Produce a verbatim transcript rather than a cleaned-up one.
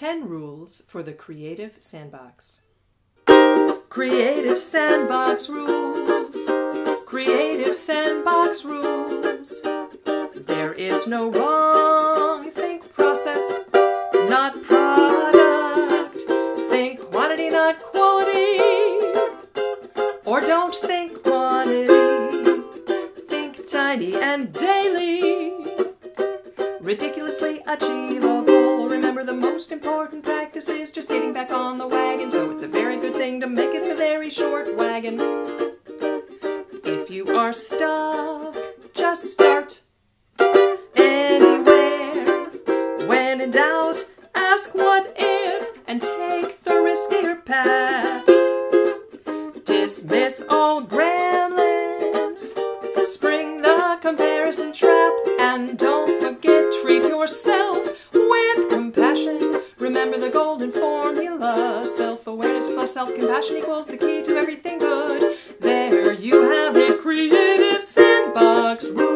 ten rules for the creative sandbox. Creative sandbox rules. Creative sandbox rules. There is no wrong. Think process, not product. Think quantity, not quality. Or don't think quantity. Think tiny and daily. Ridiculously achievable. Remember, the most important practice is just getting back on the wagon, so it's a very good thing to make it a very short wagon. If you are stuck, just start anywhere. When in doubt, ask what if and take the riskier path. Dismiss all gremlins, spring the comparison trap, and don't forget, treat yourself with compassion. Remember the golden formula, self-awareness plus self-compassion equals the key to everything good. There you have it, creative sandbox rules.